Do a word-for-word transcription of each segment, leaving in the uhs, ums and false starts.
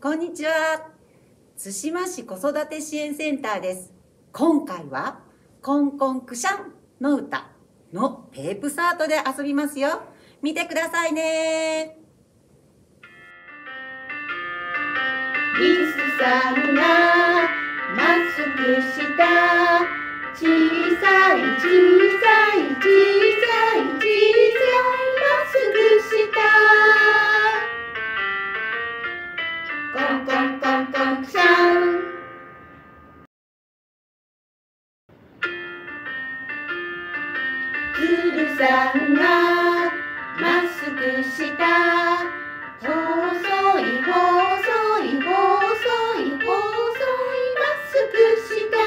こんにちは。対馬市子育て支援センターです。今回はコンコンクシャンの歌のテープサートで遊びますよ。見てくださいね。 リスさんがマスクした小さい小さい小さい小さいマスクしたコンコンコンコンクシャン。ツルさんがマスクした細い細い細い細いマスク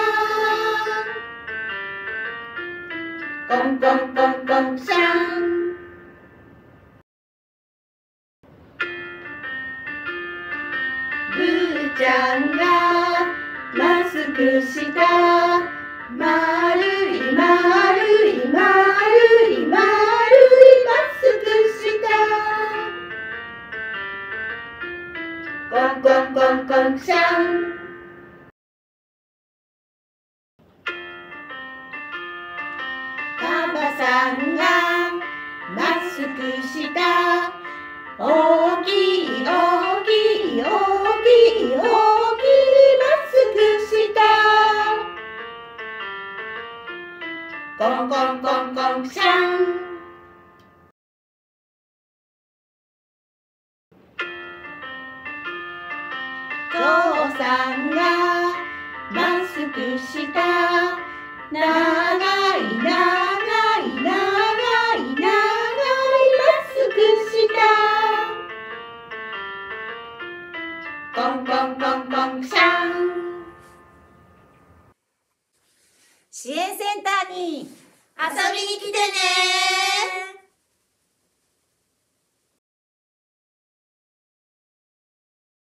したコンコンコンコンクシャン。ブーちゃんがマスクしたまるいまるいまるいまるいマスクしたコンコンコンコンクシャン。カバさんがマスクした大きい大きい大きい大きいマスクしたコンコンコンコンクシャン。ゾウさんがマスクした長い長い長い長いマスクしたコンコンコンコンクシャン。 支援センターに遊びに来てね。